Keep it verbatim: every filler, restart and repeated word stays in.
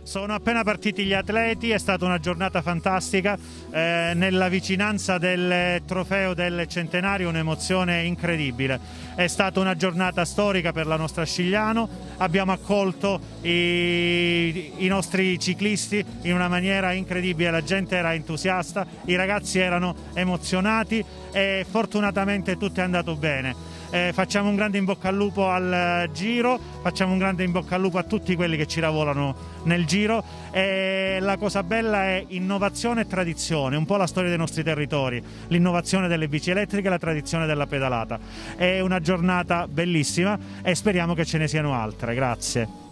Sono appena partiti gli atleti, è stata una giornata fantastica, eh, nella vicinanza del trofeo del centenario, un'emozione incredibile. È stata una giornata storica per la nostra Scigliano, abbiamo accolto i, i nostri ciclisti in una maniera incredibile, la gente era entusiasta, i ragazzi erano emozionati e fortunatamente tutto è andato bene. Eh, facciamo un grande in bocca al lupo al Giro, facciamo un grande in bocca al lupo a tutti quelli che ci lavorano nel Giro, e la cosa bella è innovazione e tradizione, un po' la storia dei nostri territori, l'innovazione delle bici elettriche e la tradizione della pedalata. È una giornata bellissima e speriamo che ce ne siano altre. Grazie.